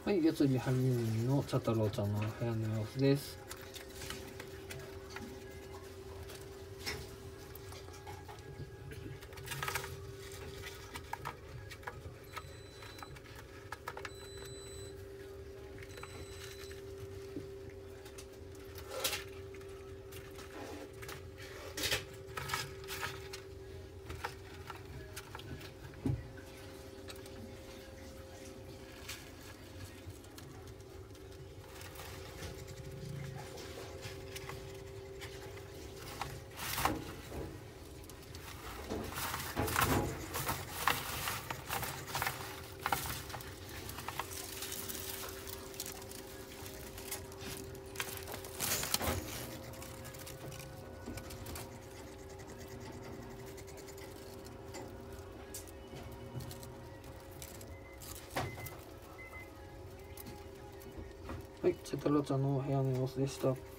はい、月日8人の茶太郎ちゃんの部屋の様子です。はい、茶太郎ちゃんの部屋の様子でした。